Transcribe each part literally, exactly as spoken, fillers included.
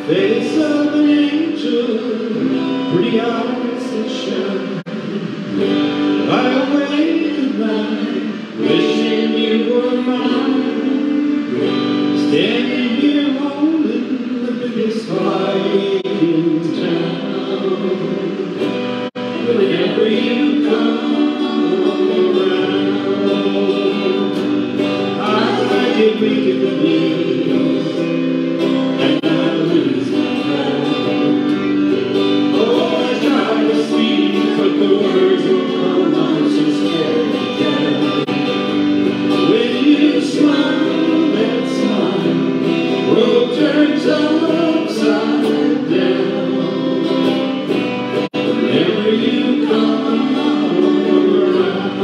Face of an angel, pretty eyes that shine. I awake at night, wishing you were mine. Standing here holding the biggest fight in town. Whenever you come around, I get weak in the knees, and I lose my breath. Oh, I try to speak, but the words will come out so scared to death. When you smile, that smile, world turns upside down. Whenever you come around,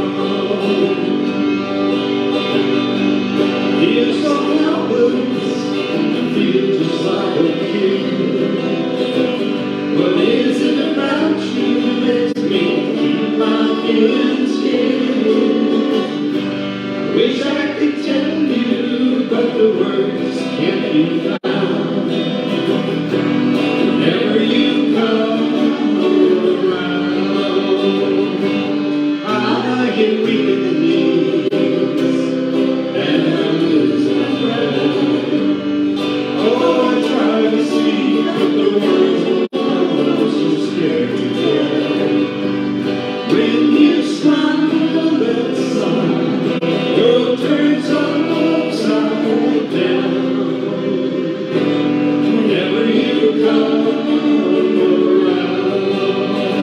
feel so helpless, feel just like a kid. What is it about you that makes me keep my feelings hid? I wish I could tell you, but the words can't be found. Whenever you come around, I get weak in the knees, and I lose my breath. Oh, I try to speak, but the words will come out so scared to death. When you smile, that smile, world turns upside down. Whenever you come around,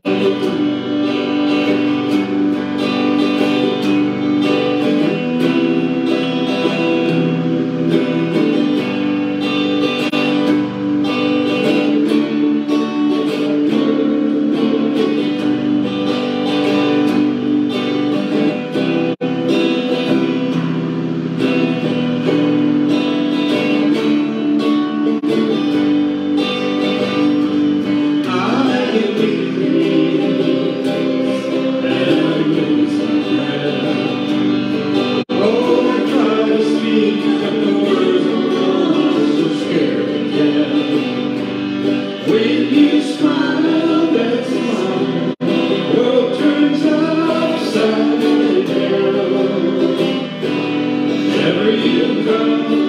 I get weak in the knees, and I lose my breath. Oh, I try to speak, but the words will come out so scared to death. When you smile, that smile, world turns upside down. Whenever you come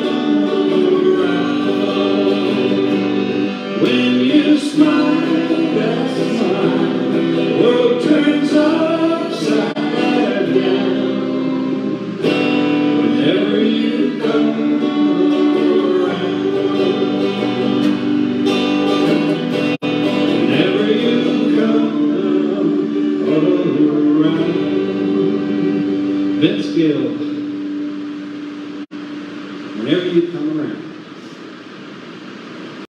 around, when you smile, that smile, world turns upside down. Whenever you come around, whenever you come around. Vince Gill, whenever you come around.